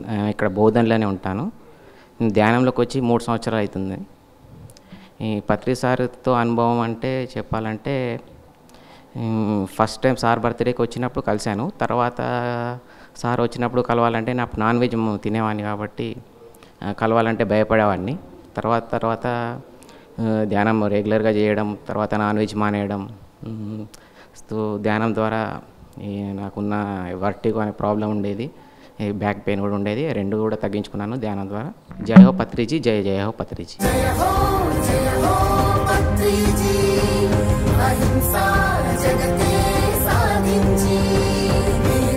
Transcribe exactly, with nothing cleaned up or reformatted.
ఇక్కడ బోధనలోనే ఉంటాను. ధ్యానంలోకి వచ్చి మూడు సంవత్సరాలు అవుతుంది. ఈ పత్రి సార్తో అనుభవం అంటే చెప్పాలంటే ఫస్ట్ టైం సార్ బర్త్డేకి వచ్చినప్పుడు కలిశాను. తర్వాత సార్ వచ్చినప్పుడు కలవాలంటే నాకు నాన్ వెజ్ తినేవాడిని కాబట్టి కలవాలంటే భయపడేవాడిని. తర్వాత తర్వాత ధ్యానం రెగ్యులర్గా చేయడం, తర్వాత నాన్ వెజ్ మానేయడం, సో ధ్యానం ద్వారా నాకున్న వర్టిగో అనే ప్రాబ్లం ఉండేది, బ్యాక్ పెయిన్ కూడా ఉండేది, రెండు కూడా తగ్గించుకున్నాను ధ్యానం ద్వారా. జయ హో పత్రిజీ, జయ జయ హో పత్రిజీ. అహింసా జగతే సాధించి